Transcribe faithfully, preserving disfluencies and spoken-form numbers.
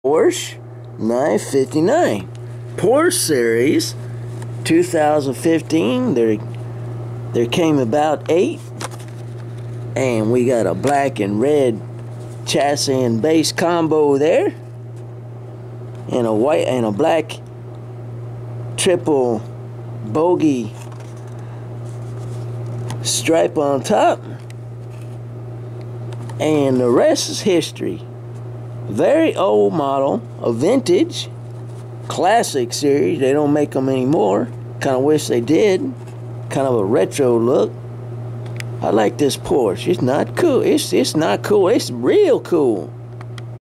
Porsche nine fifty-nine. Porsche series two thousand fifteen. There, there came about eight. And we got a black and red chassis and base combo there. And a white and a black triple bogey stripe on top. And the rest is history. Very old model, a vintage, classic series. They don't make them anymore. Kind of wish they did. Kind of a retro look. I like this Porsche. It's not cool. It's it's not cool. It's real cool.